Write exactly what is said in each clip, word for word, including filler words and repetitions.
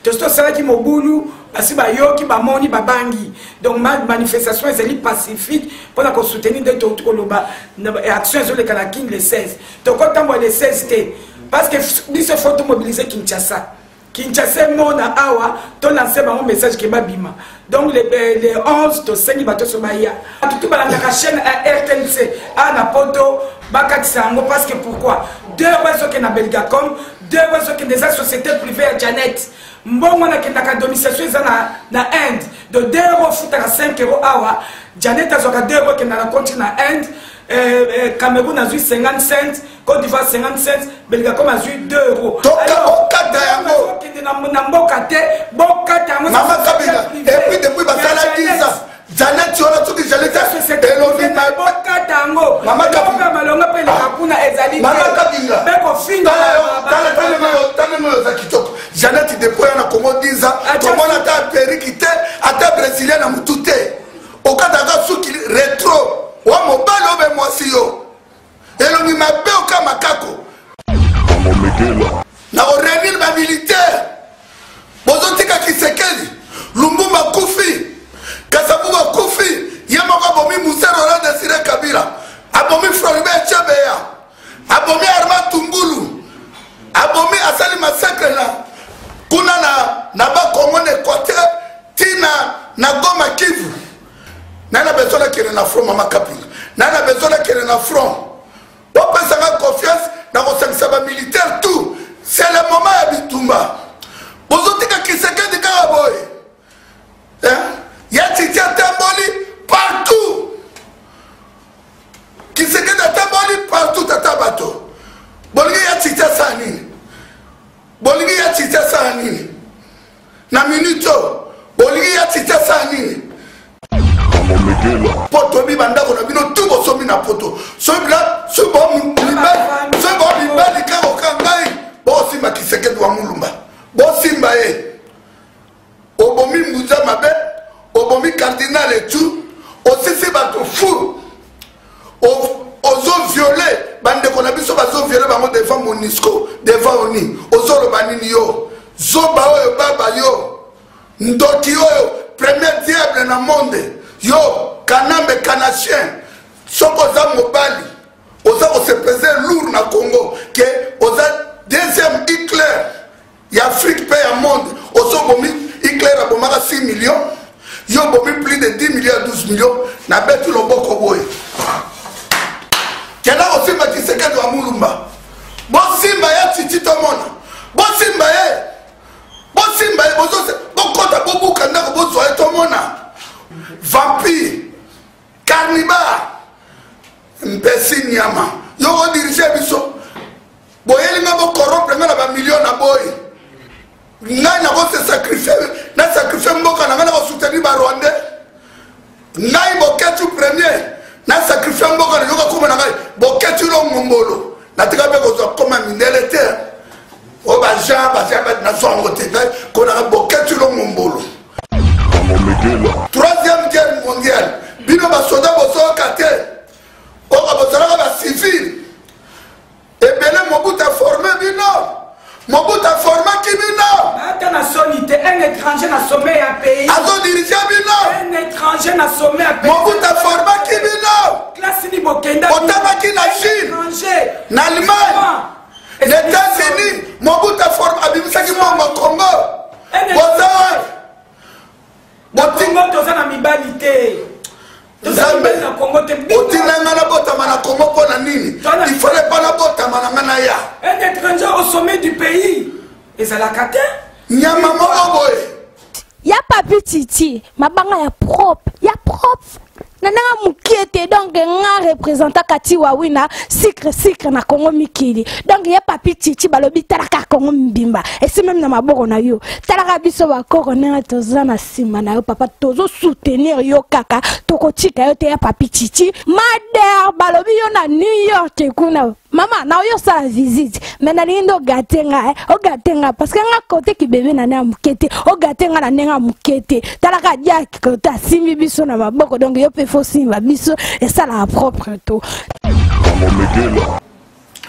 tosto sala ki mobulu basi ba yoki ba moni ba bangi donc ma manifestation est pacifique pour la soutenir de tout koloba action sur le Kanakin le seize donc quand moi le seize t parce que biso faut mobiliser Kinshasa Kinshasa mona awa to lancer un message qui ba bima donc les les onze to cinq bato so baya tout ba la chaîne R T N C à na poto bakatisa ngo parce que pourquoi deux raisons que na Belgacom deux raisons que des sociétés privées à Janet mbongo na kendaka domiciliation na na Inde de deux euros futa cinq euros awa Janet azoka deux euros que na compte na Inde euh Cameroun a eu cinquante cents Côte d'Ivoire cinquante cents Belgacom a eu deux euros alors okata yango na mboka te bokata yango mama kabila et puis depuis basala dix ans Janet yona tout que j'allais faire elobi na bokata yango mama kabila malonga pe na kuna ezali mama kabila beko finga tala tala mo tala mo za kitoko Janet depuis na Congo dix ans comment ata perikite ata brésilien na mutute okata ga suki retro wa mobalo be mwasiyo elobi mabe okama kako na orenil ba militaire bozotika kisekeli Lumumba kufi Kasabuba kufi yamaka bomi musero la desire Kabila abomi Floribert Chebeya abomi Armand Tungulu abomi asali massacre na kuna na na ba Congo Équateur tina na Goma Kivu nana besoin de kene na front mama Kabila nana besoin de kene na front pour ça la confiance na ko ba militaire tout c'est le moment ya bitumba bozotika kisekedi kaka boy hein ya titi atamboli partout kisekedi atamboli partout tata bato bolingi ya titi sa nini bolingi ya titi sa nini na minuto bolingi ya titi sa nini poto bi bandako na bino tout bosomi na poto so bla so bon libali so bon libali kako kangai bo simba kisekedi wa mulumba bo simba e obomi mbuza mabe obomi cardinal et tout aussi c'est bato fou ozo violer bande ko na biso bazo violer bango devant Monisco devant oni ozo banini yo zoba oyo baba yo ndoti oyo premier diable na monde yo kanambe kanachien soko za mobali oza ko se peser lourd na Congo que oza deuxième Hitler ya Afrique paye à monde ozo bomi Hitler a bomaka six millions yo bomi plus de dix millions douze millions na betu loboko boy kena aussi ma kisekedi wa mulumba bo simba ya titi to mona bo simba ye bo simba ye bozo bokota bobuka ndako bozo ye to mona vampire carnivore mbesi nyama yo o dirige biso boyeli nga bo corrompre nga na ba millions na boy ngai na ko se sacrifier na sacrifier mboka na nga na ko soutenir ba Rwandais ngai boketu premier na sacrifier mboka na yoka kuma na ngai boketu lo ngombolo na tika be ko zo koma mindele te o ba ja ba ja ba na so ngote ko na boketu lo ngombolo troisième guerre mondiale bino ba soda boso kate o ba bosala ba civil et bele Mobutu a formé bino Mobutu a formé Kibino. Un étranger n'a sommé un pays. Un étranger n'a sommé un pays. Mobutu a formé Kibino. Classe ni Bokenda. Otabaki na Chine. Na Allemagne. Les États-Unis. Mobutu a formé Abimisaki Bongo Congo. Bozawa. Botingo toza na mibalite. Zambe. Otinanga na botama na Congo pona nini? Il fallait pas la botama na ngana ya. Un étranger au sommet du pays. Et ça la kate? Nyama moko boy. Ya papi titi, mabanga ya propre, ya propre. Nana mukete donc nga représentant kati wawina secret secret na Congo mikili. Donc ya papi titi balobi talaka Congo mbimba. Et c'est même na maboko na yo. Talaka biso ba corona toza na sima na yo papa tozo soutenir yo kaka tokotika yo te ya papi titi. Mader balobi yo na New York kuna. Mama na yo sa visite. Mais na lindo gatenga eh. O gatenga parce que nga côté ki bébé na na mukete. O gatenga na nenga mukete. Talaka dia kota simbi biso na maboko donc yo pe faut simba biso et ça la propre tout.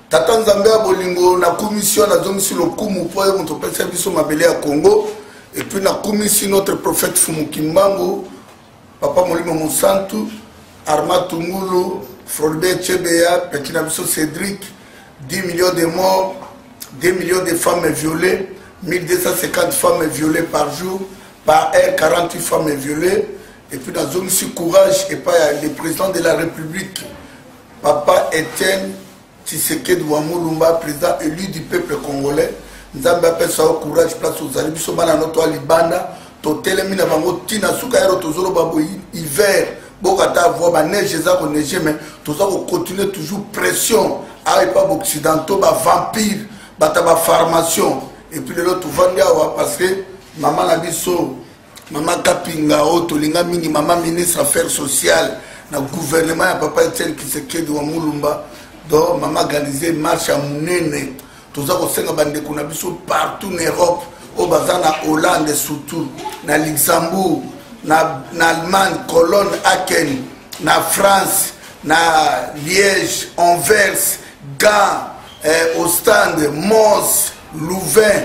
tata nzambe ya bolingo na commission na zomisi lokumu po ye moto pesa biso mabele ya Congo et puis na commission notre prophète Fumukimbangu papa Molimo Monsantu Arma Tungulu Floribert Chebeya petit na biso Cédric dix millions de morts deux millions de femmes violées mille deux cent cinquante femmes violées par jour par heure quarante-huit femmes violées et puis dans zomisi courage et pas le président de la République papa Etienne Tshisekedi wa Mulumba, président élu du peuple congolais. Nous avons appelé ça au courage, place aux alibis, nous avons notre Libanda, totel mina bango tina suka ero tozolo babo hiver, bokata voix ba neige za ko neige mais tous avons continuer toujours pression, ah pas occidentaux ba vampire, ba ta ba formation et puis le l'autre vendre parce que maman la biso, maman Kapinga o tolinga mingi maman ministre affaires sociales, na gouvernement ya papa Etienne Tshisekedi wa Mulumba. Donc, maman organisé marche à Mounene. Tout ça, on bande partout en Europe, au bazar na Hollande surtout, na Luxembourg, na Allemagne, Cologne, Aachen, na France, na Liège, Anvers, Gand, eh, Ostende, Mons, Louvain,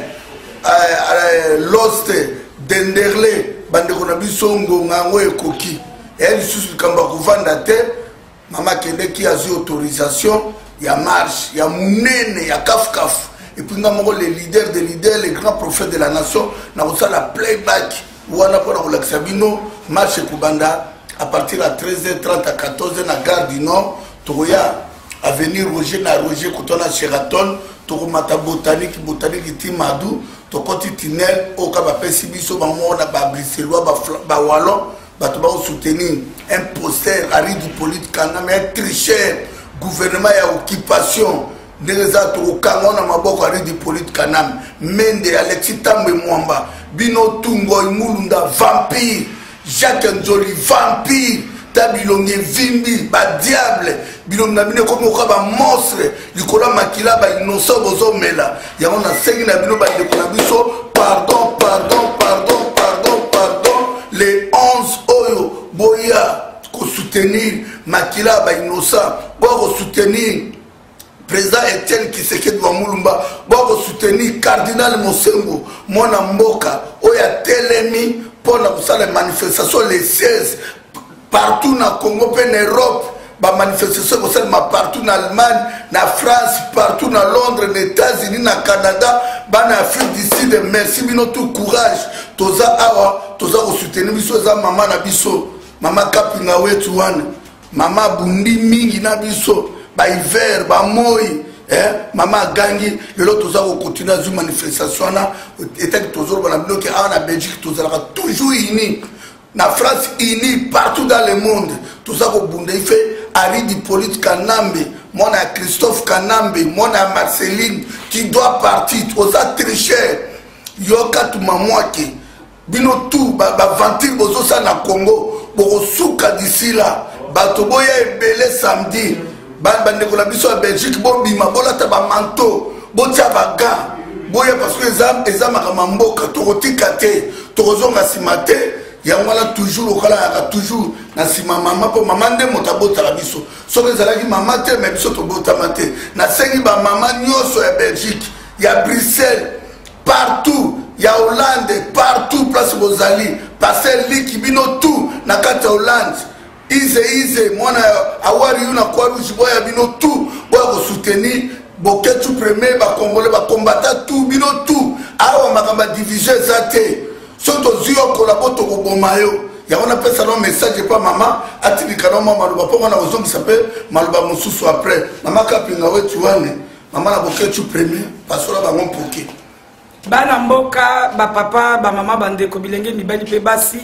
eh, Lost, Denderle, bande konabiso ngongango e koki. Et elle sous kamba kovanda te. Maman Kende qui a eu autorisation, il y a marche, il y a Mounene, il y a Kaf Kaf. Et puis nous avons les leaders des leaders, les grands prophètes de la nation, nous avons ça la playback. Où on a pour la Sabino, marche Koubanda, à partir de treize heures trente à quatorze heures, dans la gare du Nord, Toya, avenue Roger, na Roger, Kotona Sheraton, Tokomata Botanique, Botanique, Timadou, Tokoti Tinel, Okabapé Sibiso, Bamona, Babrisselois, Bawallon. Bato ba soutenir un poster Ari du politique kanam un tricheur gouvernement ya occupation ndeza to kangona maboko Ari du politique kanam Mende Alexis Tambe Mwamba Bino Tungo Mulunda vampire Jacques Nzoli vampire Tabilonge Vimbi ba diable bilonga bine comme ko ba monstre likola makila ba innocent bozo mela ya on a sengi na bino ba de ko na biso pardon pardon pardon pardon pardon les onze oyo boya ko soutenir makila ba innocent bo ko soutenir président Etienne Tshisekedi wa Mulumba bo ko soutenir cardinal Mosengo mona mboka oya telemi pour la manifestation les seize partout na Congo pe en Europe ba manifestation ko seulement partout en Allemagne na France partout na Londres les États-Unis na Canada ba na Afrique du Sud merci bino tout courage toza awa toza ko soutenir biso za mama na biso mama Kapinga wetu wana mama bundi mingi na biso ba hiver ba moi eh mama gangi le lot toza ko continuer zu manifestation na était toujours ba na bino ke a na Belgique toza toujours unis na France unis partout dans le monde toza ko bunda fait Ari du politique Kanambe, mon a Christophe Kanambe, mon a Marceline qui doit partir aux tricheurs. Yoka tu mamouake. Bino tout, ba ventir bozo sa na Congo, boko souka d'ici là. Batoboya est belé samedi. Ba bande ko la biso à Belgique, bo bima bola ta ba manteau, bo tia ba gant. Boya parce que ezam ezam akamamboka to rotikate, to rozonga simate. Yangwala toujours okala yaka toujours na sima mama po mama nde motabota la biso soki ezalaki mama te me biso tobotama te nasengi bamama nyonso ya Belgique ya Bruxelles partout ya Hollande partout place bozali passer liki bino tout na kati ya Hollande ize ize mwana awari yu na kwa rouge boya bino tout boya ko soutenir boketu premier ba congolais ba combattant tout bino tout awa makamba division zate soto zio kolabo to kobomayo ya on appelle ça un message pas maman atibika na mama maluba po na ozongi s'appelle maluba mususu après mama Kapinga wetu wane mama na boketu premier pasola ba ngompoke bana mboka ba papa ba mama bande ko bilenge mibali pe basi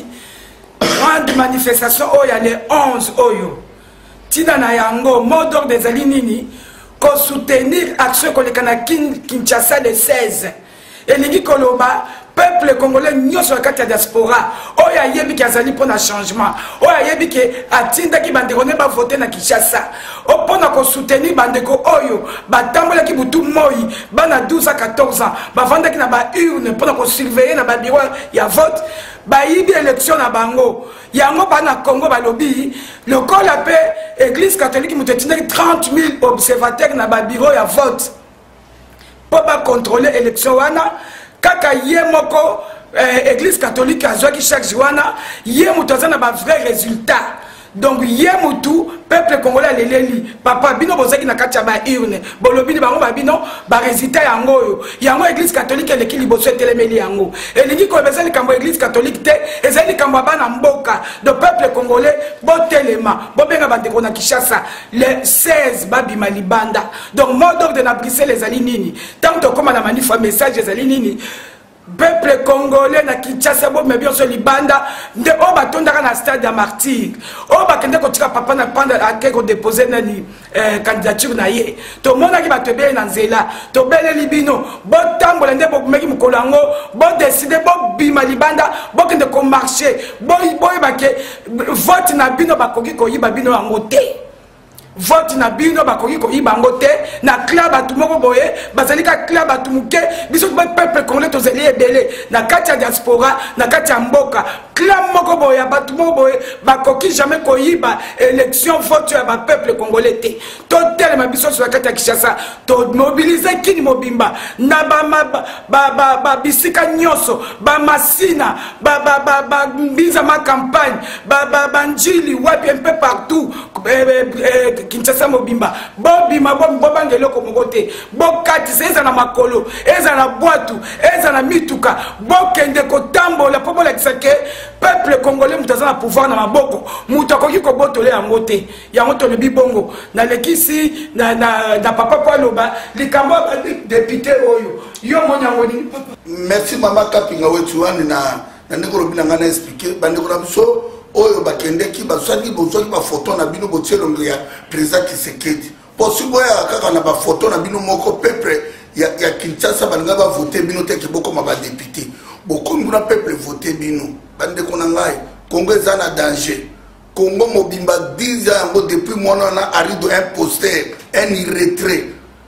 grande manifestation oyo les onze oyo tina na yango mot d'ordre des alinini ko soutenir action ko le kana Kinshasa le seize elingi koloba peuple congolais nyonso na kati ya diaspora oyo ayebi ki azali mpona changement oyo ayebi ki atindaki bandeko ne bavote na Kinshasa mpona kosoutenir bandeko oyo batambolaki butu moi bana douze à quatorze ans bavandaki na baurne mpona kosurveiller na babiro ya vote bayibi élection na bango yango bana Congo balobi lokola mpe église catholique moto etindaki trente mille observateurs na babiro ya vote mpo bakontrole élection wana kaka ye moko eh, église catholique azwaki chaque jour wana ye moto aza na bavrai résultat donc ye mutu peuple congolais aleleli papa bino bozaki na kati ya baurne bolobini bango babino barésultat yango oyo yango église catholique eleki liboso etelemeli yango elingi koyeba eza likambo église catholique te ezali likambo ya bana mboka de peuple congolais botelema bobenga bandeko na Kinshasa le seize babima libanda donc mot d'ordre na Bruxelles ezali nini tant tokoma na manifa message ezali nini peuple congolais na Kinshasa bo me bien so libanda nde o batondaka na stade ya martyr o bakende kotika papa na panda ake ko déposer nani eh, candidature na ye to mona ki batebe na nzela to beleli bino bo tambola nde bo meki mukolo yango bo décider bo bima libanda bo kende ko marcher bo boy bake vote na bino bakoki ko yiba bino yango te vote na bino bakoki ko ibango te na club atu moko boye bazali ka club atu muke biso ba peuple congolais tozeli ebele na kati ya diaspora na kati ya mboka club moko boye batu moko boye bakoki jamais ko iba élection vote ya ba peuple congolais te to telema biso sur la kati ya Kinshasa to mobiliser kini mobimba na ba ba ba ba bisika nyoso ba masina ba ba ba ba biza ma campagne ba ba banjili wapi un peu partout Kinshasa mobimba bobima bobangelo ko mokote bokati eza na makolo eza na boatu eza na mituka bokende ko tambola popo la kisake peuple congolais mutaza na pouvoir na maboko muto akoki ko botole yango te yango to le bibongo na lekisi na na, na papa Paloba likambo ba député oyo yo monyango ni papa. Merci mama Kapinga wetu wani na na ndeko lobina ngana expliquer bandeko na biso oyo bakendeki basali bozwaki bafoto na bino botielongo ya président Tshisekedi possible ya kaka na bafoto na bino moko peuple ya, ya Kinshasa balinga bavote bino te kiboko ma badéputé bokomi kuna peuple vote bino bandeko na ngai Congo eza na danger Congo mobimba dix ans yango depuis mwana na arido imposteur un irretrait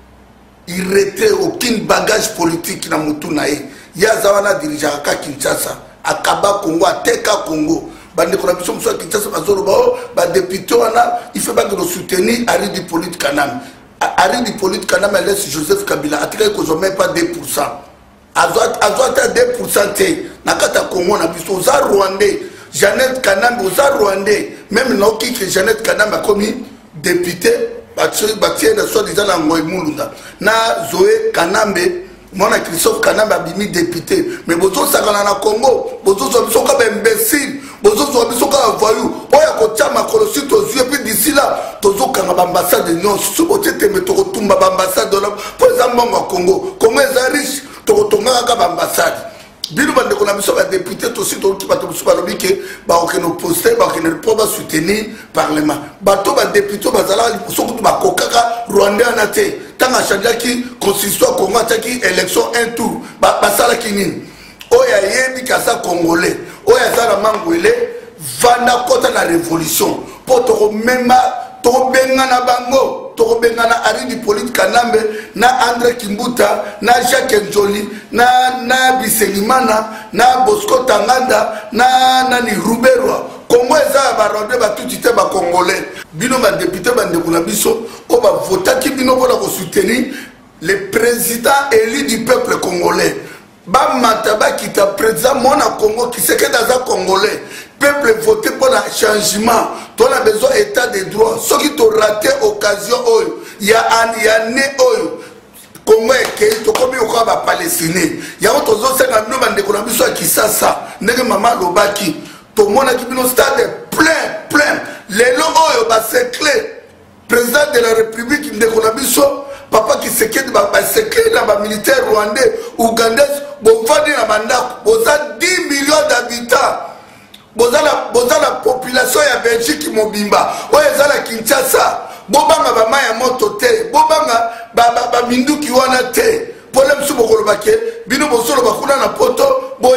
irretrait aucun bagage politique na mutu na ye yaza wana dirigeant ka Kinshasa akaba Congo ateka Congo bande ko na biso mso Kinshasa bazolo bao ba député wana il fait pas que nous soutenir Ari Hippolyte Kanam Ari Hippolyte Kanam laisse Joseph Kabila atika ko zo même pas deux pour cent azwa azwa deux pour cent te na kata Congo na biso za Rwandais Jeannette Kanambe za Rwandais même noki que Jeannette Kanambe a commis député batie batie na soit disant na Ngoy Mulunda na Zoé Kanambe Mona Christophe Kanambe abimi député mais bozo sakana na Congo bozo zo biso ka imbécile bozo zo biso ka voyou oya ko chama kolosi to zue puis d'ici là tozo kanga ambassade non subo tete me to tumba ambassade là pour exemple mon Congo Congo est riche to tonga ka ambassade bino bande ko na biso ba député to si to ki bato biso ba lobike ba okeno poster ba okeno po ba soutenir parlement bato ba député ba zala so ko ba kokaka Rwanda na te tanga chanjaki constitution Congo ataki élection un tour ba basala kinini oya yebi kasa congolais oya zala mangwele vanda kota na révolution poto mema to benga na bango to benga na Ari Hippolyte Kanambe na André Kimbuta na Jacques Njoli na na Biselimana na Bosco Tanganda na nani Ruberwa Congo eza ba rode ba tuti te ba congolais bino ba député ba ndekuna biso o ba votaki bino pour la soutenir le président élu du peuple congolais ba mataba qui ta président mona Congo qui c'est que dans un congolais peuple voté pour le changement tu as besoin état de droit ceux qui t'ont raté occasion oyo ya an ya né oyo Congo est to komi ko ba palestinien ya to zo senga bino ba ndekuna biso ki sasa ndenge mama lobaki to mona ki bino stade plein plein les lots oyo ba secret président de la république ndekuna biso papa qui se quête ba secret na ba militaire rwandais ougandais bon fadi na banda boza dix millions d'habitants boza la boza la population ya Belgique mobimba oyo ezala Kinshasa bobanga ba maya moto te bobanga ba ba, ba minduki wana te problème sou bokolo baké bino bosolo bakuna na poto bo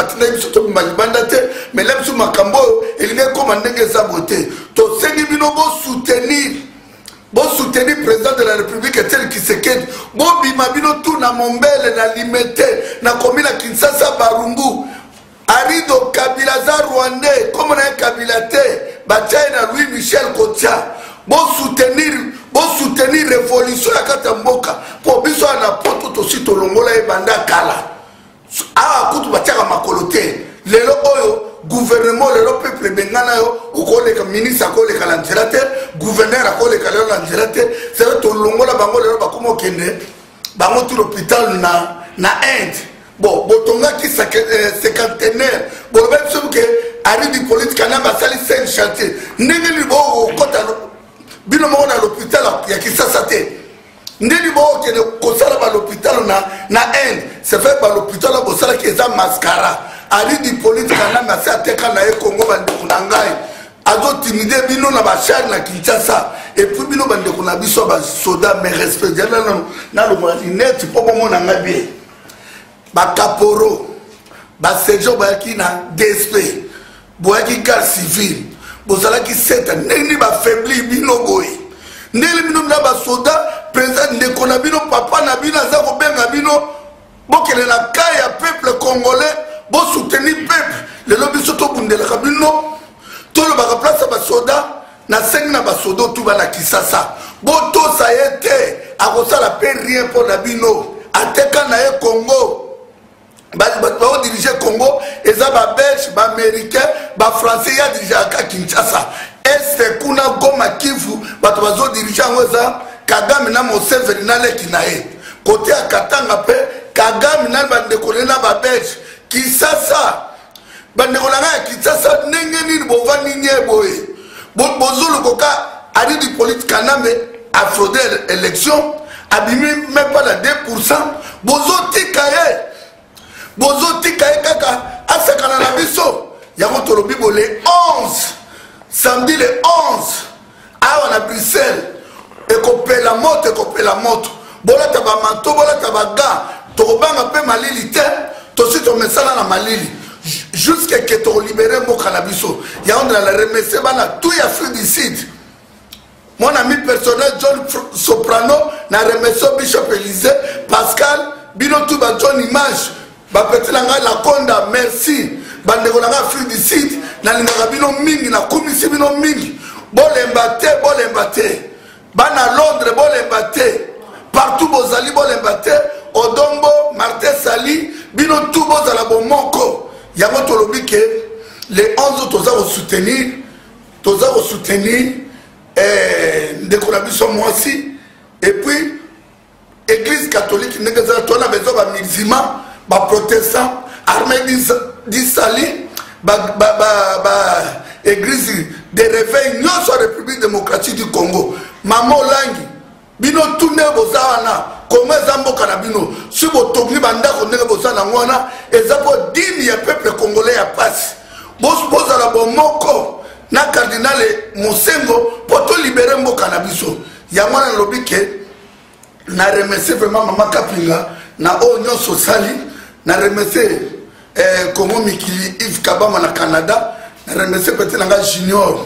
batina biso to malibanda te mais là biso makambo elinge koma ndenge saboté to sengi bino bo soutenir bo soutenir président de la République tel qui se quête bo bima bino tout na mombele na limité na komina Kinshasa Barumbu Arido Kabila za Rwandais comme na Kabila te bataille na Louis Michel Kotia bo soutenir bo soutenir révolution ya katamboka po biso na poto to sito longola e banda kala ah kutu batiaka makolo te lelo oyo gouvernement lelo peuple bengana yo ukoleka ministre akoleka la nzela te gouverneur akoleka lelo la nzela te c'est to longola bango lelo bakomo kende bango tout l'hôpital na na Inde bon botonga ki cinquantenaire bon même ce que ari du politique na basali cinq chantier ndenge li bo kota bino mo na l'hôpital ya Kinshasa te ndeni bo ke kosala ba l'hôpital na na Inde c'est fait par l'hôpital bo sala ki za mascara ari di politique na na sa teka na e Congo bande kunangai azo timide bino na ba char na Kinshasa et puis bino bande kuna biso ba soda mais respect na na lo net po mo na ngabi ba caporo ba sejo ba ki na D S P bo ki gar civil bo sala ki seta ndeni ba faibli bino boy ndeli bino na ba soda président ndeko na bino papa na bino aza kobenga bino bokele na kaya peuple congolais bo soutenir peuple lelo biso to bundelaka bino to lo baka place ba soda na sengi na ba soda tout ba na Kinshasa bo to sa yete akosala pe rien pour na bino ateka na e Congo ba ba diriger Congo eza ba belge ba américain ba français ya diriger ka Kinshasa est kuna Goma Kivu bato bazo diriger ngoza Kagame na Museveni na leki na ye côté à Katanga pe Kagame na bande kolena ba belge Kinshasa bande kolanga ya Kinshasa ndenge nini bovani nyeboye bozulu koka ali du politique kaname a fraudé l'élection abimi même pas la deux pour cent bozo tikaye bozo tikaye kaka asakana na biso yango tolobi bo le onze samedi le onze awa na Bruxelles ekope la moto ekope la moto bola taba manto bola taba ga tobanga pe malili te to si to mesala na malili jusqu'à que to libérer mo canabiso ya on la remercier bana tout ya fruit mon ami personnel John Soprano na remercier Bishop Élisée Pascal bino tout ba John Image ba petelanga la konda merci bande ko nga fruit du site na linga bino mingi na komisi bino mingi bolemba te bolemba te bana Londres bolemba te partout bozali bolemba te Odombo Martin Sali bino tout bozala bomoko yango tolobi ke les onze toza ko soutenir toza ko soutenir eh ndeko na biso mwasi et puis église catholique ndeza tona bezo ba musulman ba protestant armée di Sali ba ba ba, ba église de réveil nyonso République démocratique du Congo Mamo Langi bino tourne bozawana comme zamboka na bino si botogni banda ko ndenge bozana ngwana ezapo dini ya peuple congolais ya passe bos bozala bomoko na cardinal Mosengo poto libérer mboka na biso ya mwana lobike na remercier vraiment mama Kapinga na onyo sosali na remercier eh Kongo Mikili Yves Kabama na Canada na remercier peut-être nga junior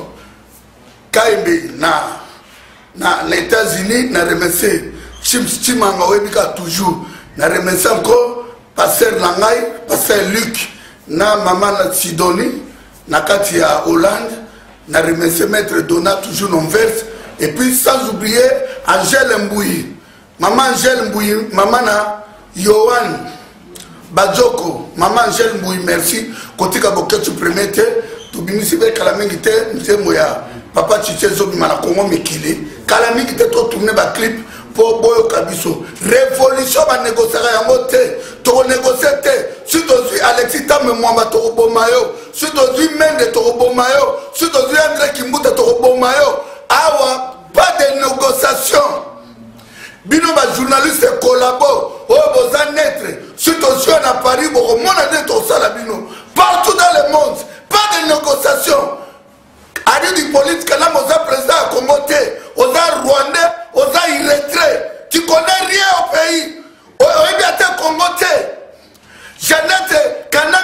Kaimbe na na les États-Unis na remercier Chims Chimanga webika toujours na remercier encore pasteur Langai pasteur Luc na maman na Sidonie na kati ya Hollande na remercier maître Donat toujours non verse et puis sans oublier Angèle Mbouyi maman Angèle Mbouyi maman na Yohan Bajoko maman Angèle Mbouyi merci kotika boketu premier to bimisi be kala mingi te nzembo ya papa Chiche Zobima na Congo Mikili kala mingi te to tourner ba clip pour boyo kabiso révolution ba négocier yango te to négocier te si to suis Alexis Tam Mwamba to bomayo si to suis Mende to bomayo si to suis André Kimbuta to bomayo awa pas de négociation bino ba journaliste collabo o boza netre si to suis à Paris bo mona de to sala bino partout dans le monde pas de négociation Adi du politique là moza président à Congo te oza Rwandais oza irrétrait tu connais rien au pays o bien te Congo te Jeannette Kanambe Longi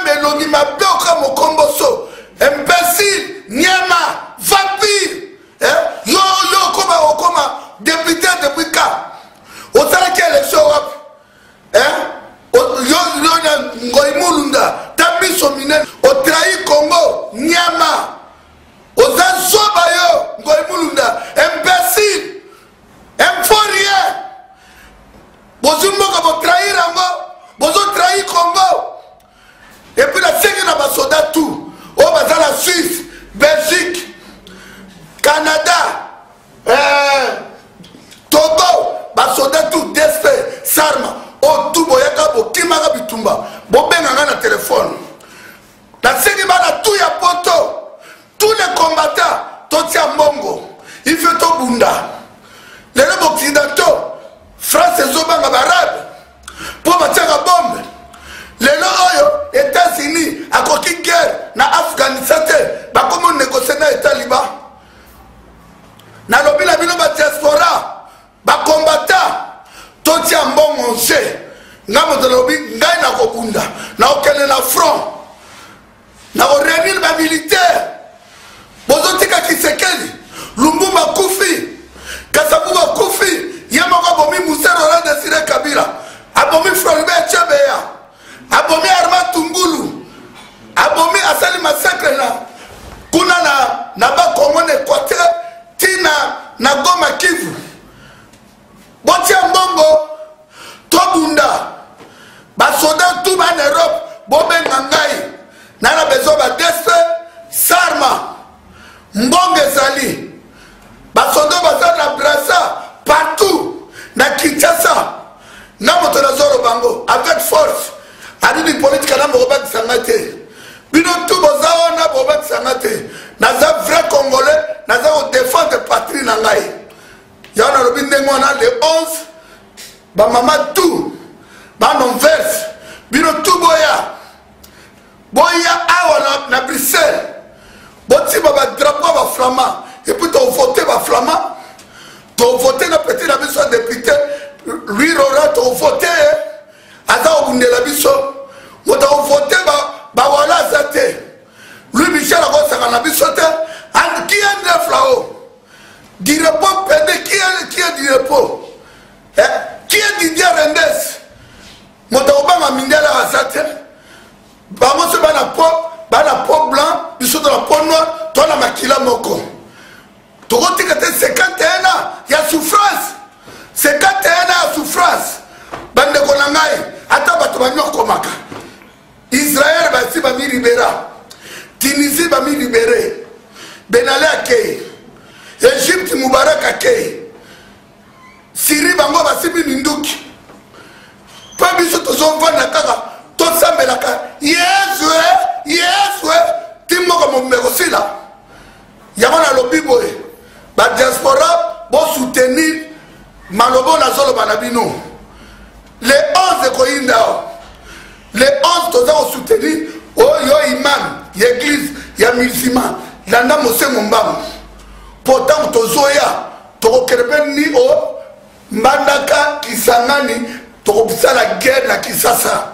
bima beoka mokomboso imbécile nyama vampire eh yo yo koma okoma député depuis quand au sala qui élection wapi eh yo yo ngoi mulunda tabiso minen au trahi Congo nyama aux azoba yo ngoi mulunda imbécile inforier bozumboka bo trahir ango bozo trahi Congo et puis la série na ba soldat tout au bazar la Suisse Belgique Canada euh Togo ba soldat tout despe sarma o tout boyaka bo kimaka bitumba bo benga na téléphone la série ba na tout ya poto tous les combattants totia mbongo il fait to bunda les occidentaux France et Zobanga barabe pour battre la bombe. Les loyaux, États-Unis, à quoi guerre, na Afghanistan, bah comment négocier na État liban. Na lobby la bino ba diaspora, ba combattant, tout y a bon monsé. Na mo de lobby, ngai na kokunda, na okene na front, na o réunir ba militaire. Bozo tika kisekeli, Lumumba Kufi, Kasabuba Kufi, Yamaka bomi Musero la desire Kabila. Abomi Floribert Chebeya, abomi Arma Tungulu, abomi Asali Massacre na kuna na na ba Congo Équateur tina na Goma Kivu. Boti mbongo tobunda ba soda tout en Europe bobe ngangai na na bezo ba despe sarma mbonge zali ba soda ba na brasa partout na Kinshasa. Namo tonazoro bango avec force ani ni politique na mboba kisangate bino tout bozawa na boba kisangate naza vrai congolais naza au défendre patrie na ngai yana lobi ndengo na le onze ba mama tout ba non verse bino tout boya boya awa na Bruxelles boti ba drapeau ba flamand et puis to voter ba flamand to voter na petit na biso député lui Rora to voté aza obundela biso moto voté ba ba wala zate lui Michel a ko na biso te and qui est neuf là-haut du repos pédé qui est qui est du repos eh qui est Didier Rendes moto obanga mindela azate ba mo se ba na po ba na po blanc biso de la peau noire to na makila moko to ko tika te cinquante et un ans ya souffrance cinquante et un ans à souffrance. Bande Konangaï, attends, Batoumagnon Komaka. Israël, Bassi Bami libéra. Tunisie, Bami libéré. Benale Akei. Égypte, Moubarak Akei. Syrie, Bango, Bassi Binduki. Pas biso Tozon Van Nakaka. Tosa Melaka. Yes, ouais, yes, ouais. Timo comme Merosi là. Yamana Lobiboé. La diaspora, bon soutenir. Malobo na zolo banabino les onze koinda les onze toza ko soutenir o yo imam l'église ya musulman landa mose mombam pourtant tozoya to kerebe ni o mbandaka kisangani to bisa la guerre na Kisasa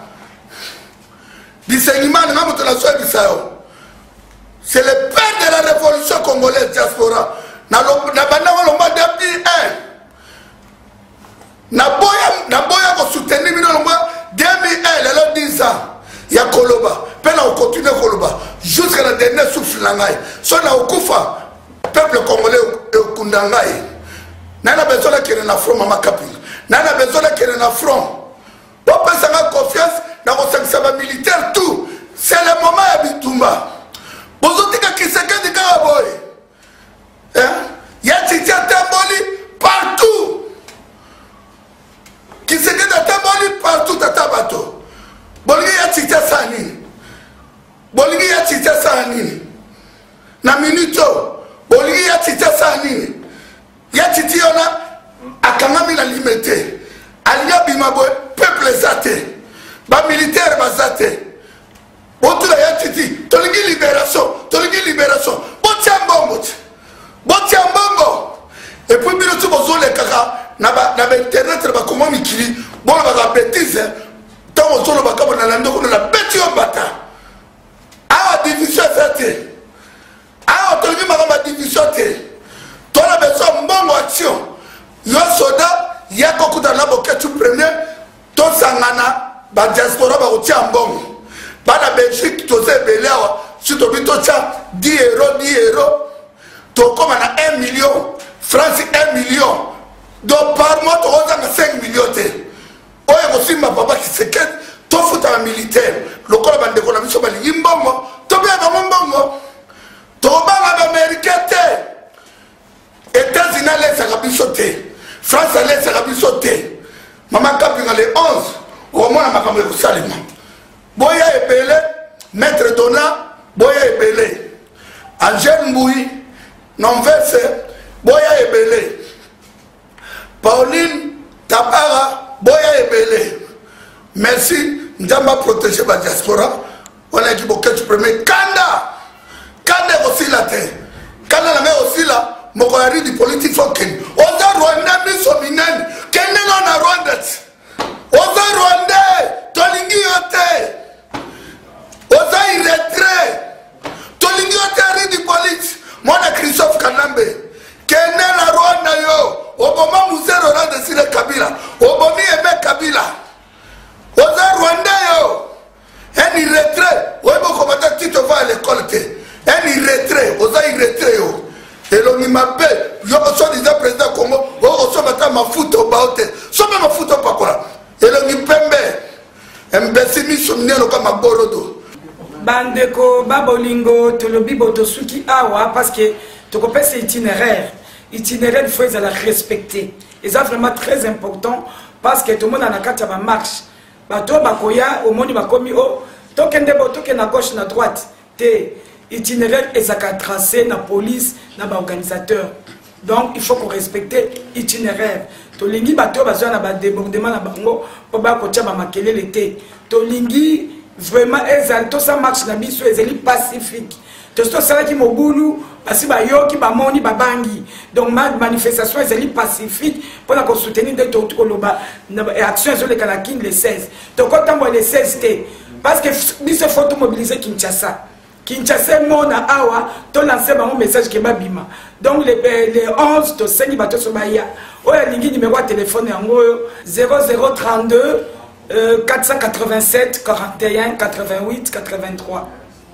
bisengimani ngamo to la soya bisayo c'est le père de la révolution congolaise diaspora na na banda lomba depuis un na boya na boya ko soutenir bino lomba deux mille un le dix ans ya koloba pe na continuer koloba jusqu'à la dernière souffle na ngai so na okufa peuple congolais ekunda ngai nana besoin kene na front mama kapinga nana besoin kene na front pour penser à confiance na ko sekisa ba militaire tout c'est le moment ya bitumba bozotika kiseka dika boy hein ya titia tamboli partout qui se que t'as partout à Tabato. Boligi ya tita sani. Boligi ya tita sani. Na minuto. Boligi ya tita sani. Ya titi ona akangami na limité. Alia bimabo peuple zate. Ba militaire bazate. Botu ya titi. Toligi libération. Toligi libération. Botia mbongo. Botia mbongo. Et puis bino tu bozo le kaka. Na ba na internet ba comment mikili bon ba bêtise tant on solo ba kabo na ndoko na beti on bata wana ba diaspora ba kotia mbongo bana Belgique to se belewa si to bito cha dix euros dix euros to koma na un million France un million donc par mois to ozanga cinq millions te oyo kosimba papa Kisekedi to futa militaire lokola bande ko na biso ba limbongo to be ba mbongo to ba ba américain te États-Unis laisse biso te France laisse biso te Maman Kapinga le onze au moins ma caméra salima boya ebele maître Dona boya ebele Angel Mboui non verse boya ebele Pauline Tabara boya ebele merci ndamba protéger la diaspora on a dit beaucoup tu premier kanda kanda aussi la terre kanda la mer aussi là mon collègue du politique fokin oza Rwanda miso minani kende na Rwanda oza Rwanda tolingi yote oza iretre tolingi yote ari du politique mwana Christophe Kanambe kende na Rwanda yo oboma muzero Rwanda sile Kabila obomi ebe Kabila oza Rwanda yo un irretre obo komata tito va à l'école te un irretre oza irretre yo elongi mabe yo so disait président Congo o so mata mafuta obaote so ma mafuta pakola elongi pembe mbesi miso minelo kama borodo bandeko babolingo tolobi botosuki awa parce que tokopesa itinéraire itinéraire il faut la respecter et ça vraiment très important parce que tout le monde a nakati ba marche bato bakoya au monde bakomi o tokende bo tokende na gauche na droite te itinéraire ezaka tracé na police na ba organisateur donc il faut qu'on respecte itinéraire tolingi bato bazwa na ba débordement na bango po ba ko tia ba makelele te tolingi vraiment ezali to ça marche na biso ezali pacifique to to sala ki mobulu basi ba yoki ba moni ba bangi donc ma manifestation ezali pacifique pour la soutenir de tout koloba na action sur le kalakin le seize to ko tambo le seize te parce que biso faut tout mobiliser Kinshasa Kinshasa mona awa to lancer un message que babima donc les les onze to cinq bato so baya oya lingi numéro de téléphone yango zéro zéro trente-deux quatre cent quatre-vingt-sept quarante et un quatre-vingt-huit quatre-vingt-trois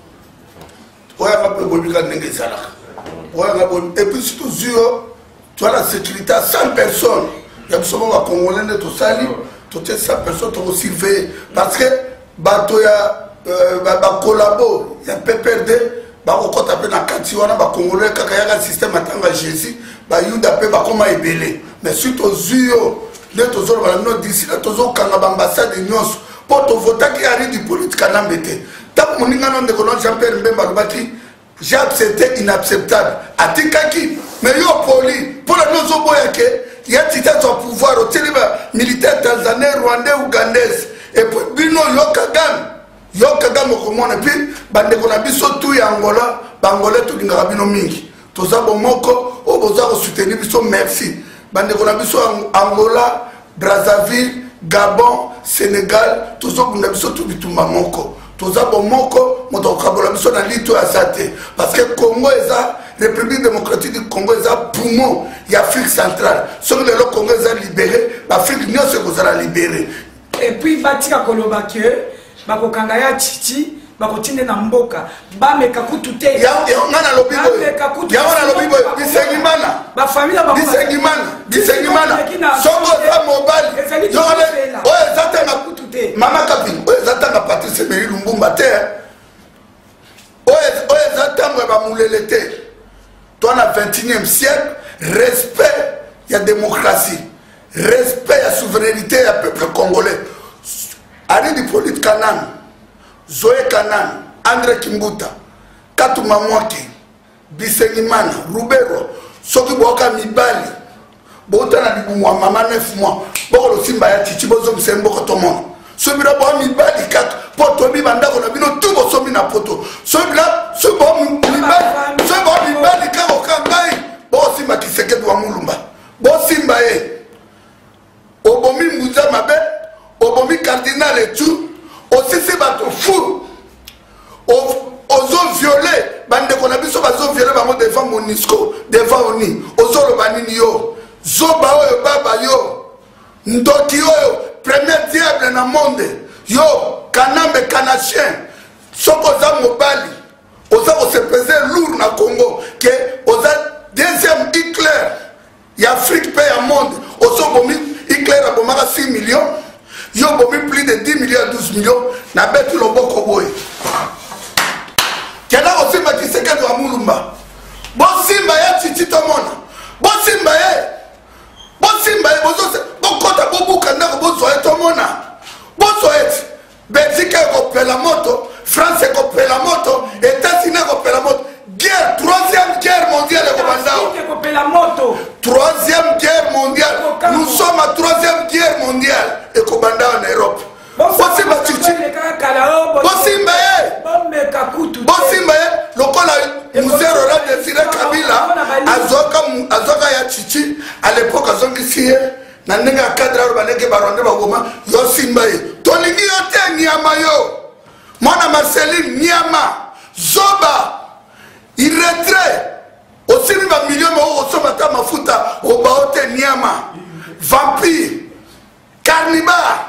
oya ka pe bobika ndenge sala oya ka bon et puis surtout zio tu as la sécurité à cent personnes il y a souvent va congolais de to sali to te cent personnes to surveiller parce que bato ya ba collabo ya P P R D ba ko taper na kati wana ba congolais kaka ya système atanga Jésus ba yuda pe ba koma ebele mais surtout zio ne to zo ba no d'ici là to zo kanga ba ambassade nyonso po to vota ki ari du politique na mbete ta moninga no ndeko no Jean-Pierre Mbemba lobaki j'ai accepté inacceptable atikaki mais yo poli pour la nozo boya ke ya tita son pouvoir au téléba militaire tanzanais rwandais ougandais et puis bino yo kagame yo kagame komona puis bande ko na biso tout ya Angola bangolais tout ngara bino mingi toza bomoko o boza ko soutenir biso merci bande ko na biso Angola Brazzaville Gabon Sénégal toza ko na biso tout bitumba moko toza bomoko moto kabola biso na lito ya sate parce que Congo eza République démocratique du Congo eza poumon ya Afrique centrale sur le Congo eza libéré l'Afrique nyonso se kozala libéré et puis batika koloba que bakokanga ya chichi bakotinde na mboka bameka kutu te ya ngana lobibo ya ngana lobibo disengimana ba famille ba disengimana disengimana songo za mobile yole oye zatanga kutu te mama kapi oye zatanga Patrice Emery Lumbumba te oye oye zatanga ba mulele te toi na vingt et unième siècle respect ya démocratie respect ya souveraineté ya peuple congolais Ari du politique Kanan, Zoé Kanan, André Kimbuta, Katuma Mwaki, Bisengimana, Rubero, Soki Boka Mibali, Botana di Bumwa, Mama neuf mois, Boko Simba ya Chichi Bozo Msembo Kotomono. Sobira Boa Mibali kat, Poto Mibanda Kona Bino Tubo Somi na Poto. Sobira, Sobo Mibali, Sobo Mibali Kako Kangai, Bo Simba Kisekedi wa Mulumba, Bo Simba e, Obomi Mbuza Mabe, Obomi cardinal et tout, aussi c'est bateau fou. Aux eaux violées, bande qu'on a vu sur bateau violé, devant Monisco, devant Oni, aux eaux le banini yo, Zoba yo, Baba yo, Ndoki yo, premier diable dans le monde. Yo, Kanambe Kanachien, Sokoza Mobali, Oza se peser lourd dans le Congo, que Oza deuxième Hitler, il y a Afrique paye un monde, Oza Bomi, Hitler a bomara six millions, Yo Bomi plus de dix millions à douze millions, n'a pas tout le bon Koboy. Kena aussi ma kiseke de Amulumba. Bon Simba ya Titi Tomona. Bon Simba ya. Bon Simba ya. Bon Kota Bobu Kanda Bon Soet Tomona. Bon Soet. Belgique a la moto. France a la moto. États-Unis a la moto. Guerre, troisième guerre mondiale la moto. Troisième guerre mondiale. Nous sommes à troisième guerre mondiale. Et Kobanda en Europe. Bosimba Chichi. Bosimba ye. Bosimba ye. Lokola Muzero la Désiré Kabila. Azoka Azoka ya Chichi. À l'époque Azongi siye. Nanenga cadre urbaneke baronde bagoma. Yo Simba ye. Tolingi yote Niama yo. Mona Marceline Niama. Zoba. Il retrait. Aussi ma million mo osomata mafuta. Obaote Niama. Vampire. Carnival.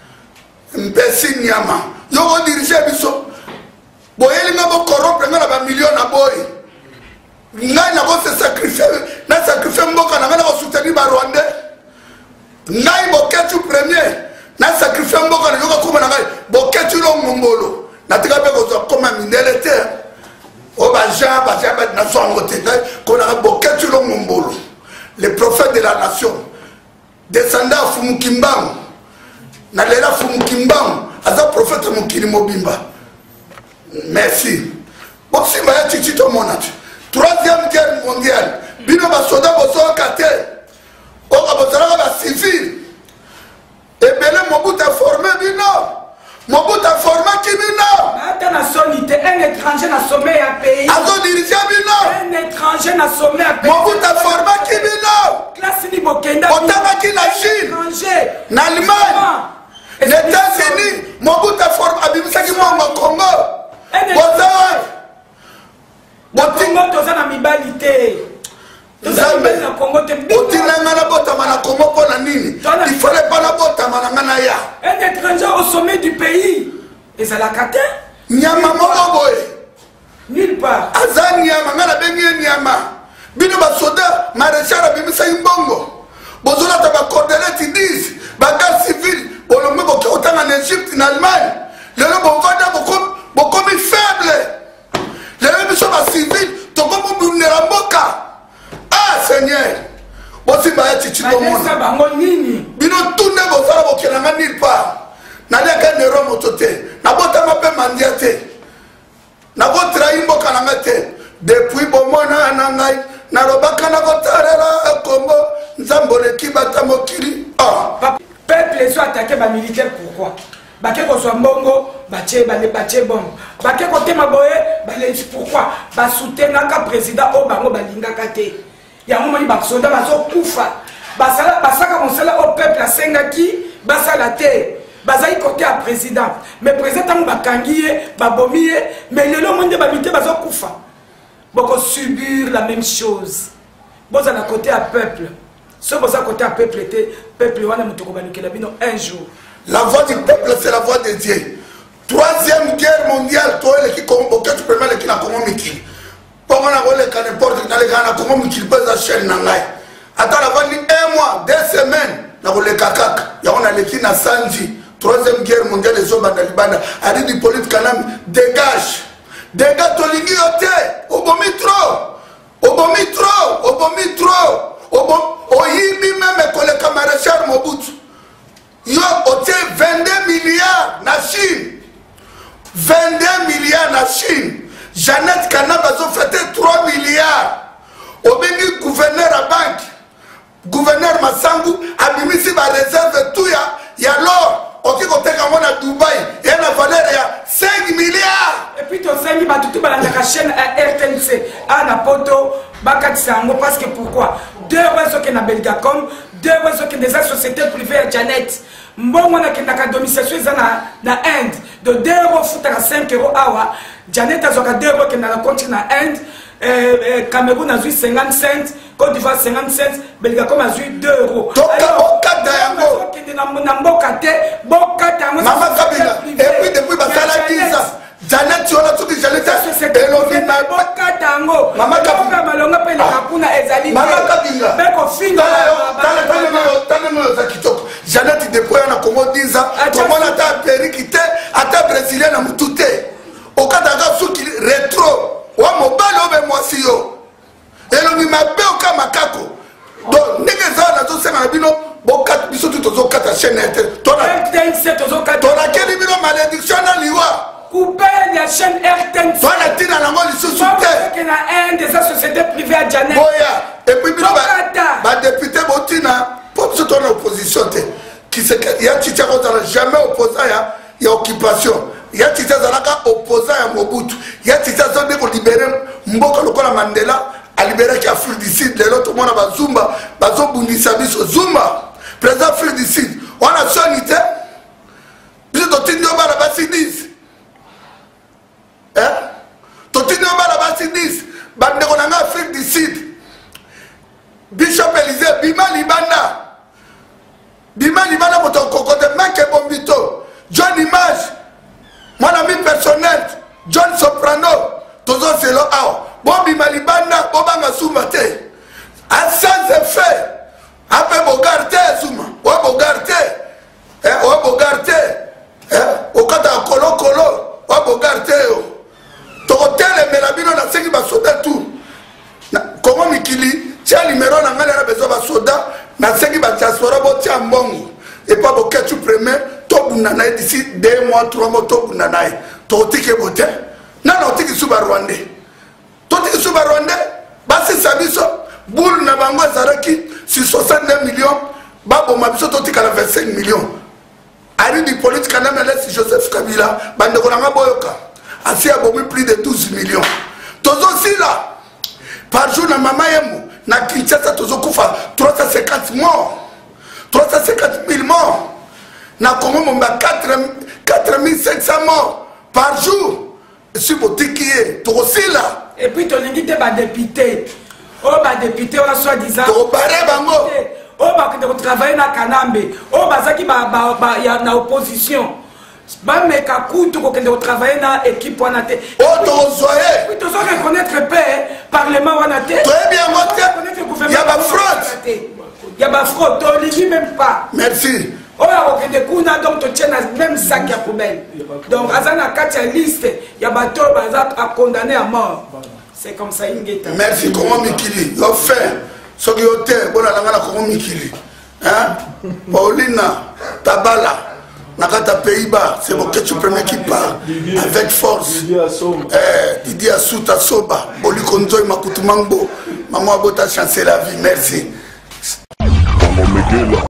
Mbesi Niama. Yo dirige biso. Boyeli nga bo corrompre nga na ba million na boy. Nga na bo se sacrifier, na sacrifier mboka na nga na soutenir ba Rwandais. Nga bo ketu premier, na sacrifier mboka na yoka kuma na nga bo ketu lo ngombolo. Na tika be ko zo comme minelete. O ba Jean ba Jean ba na so ngote nga ko na bo ketu lo ngombolo. Le prophète de la nation. Descendant Fumukimbang. Nalela Fumukimbang, aza prophète Mukini Mobimba. Merci. Bon, si ma Chichi to monat. Troisième guerre mondiale. Bino ba soda boso kate. O ka bosara ba civil. Et belé Mobutu a formé bino. Mobutu a formé qui bino. Attends na solité, un étranger na sommet à pays. Azo dirige bino. Un étranger na sommet à pays. Mobutu a formé qui bino. Classe ni bokenda. Otama ki la Chine. Na Allemagne. Les États-Unis, Mobutu a formé Abimisaki Mongo Congo. Bozawa. Botingo toza na mibalité. Zambe. Otina ngana bota mana Congo pona nini? Il fallait pas la bota mana ngana ya. Un étranger au sommet du pays. Et ça la kate? Nyama moko boy. Nulle part. Aza nyama ngana bengi nyama. Bino ba soda maréchal Abimisaki Mbongo. Bozola ta ba cordelettes ils disent bagarre civile. Bolombe boke autant en Égypte, en Allemagne. Les gens vont beaucoup faibles. Les gens sont pas civils. Tout le monde est en boca. Ah Seigneur. Bon si ma chichi tout le monde. Bino tout ne vous a boke na nulle part. Na dia ka ne romo tote. Na bota ma pe mandiate. Na go trahi boka na mete. Depuis bomona na ngai. Na robaka na go tarela Congo. Nzambole kibata mokiri. Ah. Peuple soit attaqué par militaire, pourquoi? Baké qu'on soit mbongo, baché, balé, baché bon. Baké qu'on te maboye, balé, pourquoi? Ba soutenir un président au bango balinga kate. Ya un moment il baksoda baso kufa. Basala basaka monsala au peuple à Sengaki, basala te. Bazaï côté à président. Mais président bakangiye, babomiye, mais le long monde babité baso kufa. Boko subir la même chose. Boza na côté à peuple. Ce que vous avez côté à peuple était, peuple un jour. La voix du peuple, c'est la voix de Dieu. Troisième guerre mondiale, toi, qui convoque, tu peux mettre qui n'a comment Mikil. Pour moi, on a qu'à n'importe qui n'a qu'à comment Mikil peut s'acheter n'angai. Attends, la voix dit un mois, deux semaines, n'a pas le kakak. Il y a on a l'équipe na Sanji. Troisième guerre mondiale, les hommes dans Liban. A dit du politique kanam, dégage. Dégage ton ligne au bomi trop. Au bomi trop. Au bomi trop. Oyibi même que le camarade Mobutu. Yo ote vingt-deux milliards na Chine. vingt-deux milliards na Chine. Jeannette Kanaba a fait trois milliards. Obengi gouverneur à banque. Gouverneur Massangu a mis ici ma réserve tout ya. Ya l'or. Ok, quand on est à Dubaï, il y a une valeur de cinq milliards. Et puis, tu as dit que tu as la chaîne R T N C, à la poto, parce que pourquoi? Deux raisons qui sont Belgacom, deux raisons qui sont des sociétés privées à Janet. Moi, je suis en domicile en Inde. De deux euros à cinq euros, Janet a deux euros qui sont en compte en Inde. Cameroun a eu cinquante cents, Côte d'Ivoire cinquante cents, Belgique a eu deux euros. Donc, Bokata Yango. Maman Kabila. Et puis, depuis Basala dix ans, Janet, tu as tout dit, Janet, et l'on vit ma Maman Kabila. Maman Kabila. Janet, il déploie en Congo dix ans. Comment on a péricité, à ta brésilienne à Moutouté. Au cas d'un sou qui rétro. Ou à mon bal, moi si yo. Et l'on vit ma bé au cas macaco. Donc, négeza, la dose, c'est un bino. Bon, quatre bisous, tout aux quatre chaînes. Ton a quel bino malédiction dans l'iwa. Couper la chaîne R T N C. Toi, la tina la mort, ils se soutiennent. Il y a un des sociétés privées à Janet. Et puis, ma député Botina, pour ce ton opposition, qui se il y a Titi jamais opposant, il y a occupation. Il y a Titi Zalaka opposant à Mobutu. Il y a Titi Zalaka pour libérer Mboka Lokola Mandela, à libérer qui a Afrique du Sud, les autres monde à Zumba, Bazo Bundisabiso, Zumba, président Afrique du Sud. On a sonité. Puis, Totini Obala Bassidis. Hein? Totini Obala Bassidis. Bande Konanga Afrique du Sud. Bishop Elysée, Bima Libanda. Bima Libanda, mon cocotte, Manke Bombito. John Image. Mon ami personnel. John Soprano. Tozo Selo Ao. Bon Bima Libanda, Bobanga Soumate. À sans effet. Après Bogarte, Souma. Ou Bogarte. Ou Bogarte. Au cas d'un colo colo. Ou Bogarte. Tokotel et Melabino, na seki basoda tout. Comment Mikili? Tiens, numéro, on a besoin de soda, na seki ba diaspora bo tia mbongo. Et pas bo ketu premier, to bunana d'ici deux mois, trois mois to bunana. To tike bote. Na na tike suba Rwandais. To tike suba Rwandais, basi sabiso, boule na bango zaraki sur soixante-deux millions, babo mabiso to tike la vingt-cinq millions. Ari du politique na melesi Joseph Kabila, bande ko na boyoka. Asi a bomi plus de douze millions. Tozo si là. Par jour na mama yemu. Na Kinshasa tozo kufa trois cent cinquante morts, trois cent cinquante mille morts. Na Congo momba quatre mille cinq cents morts par jour. Si vous tiquiez, tout aussi là. Et puis tu as dit que tu député. Oh, bah député, on a soi-disant. Tu as bango. Oh, bah tu travailles dans Kanambe. Oh, bah ça qui va y a na opposition. Bah mais kakou tu as travaillé dans l'équipe on a été. Oh, tu as oui, tu dois reconnaître paix, parlement on a été. Très bien, moi, il y a ma fraude. Il y a ma fraude, tu ne dis même pas. Merci. Oh, donc tu tiens même sac à poubelle. Donc, Azana Katia liste, il y a bateau à condamner à mort. C'est comme ça, Ingeta. Merci, comment Mikili. Yo fait, ce qui est fait, bon, la la comment Mikili. Hein? Paulina, Tabala. Nakata Pays-Bas, c'est mon que tu premier qui part avec force. Didier Assouta Soba, Boli Konzoy Makutumangbo, Maman Bota chancer la vie, merci.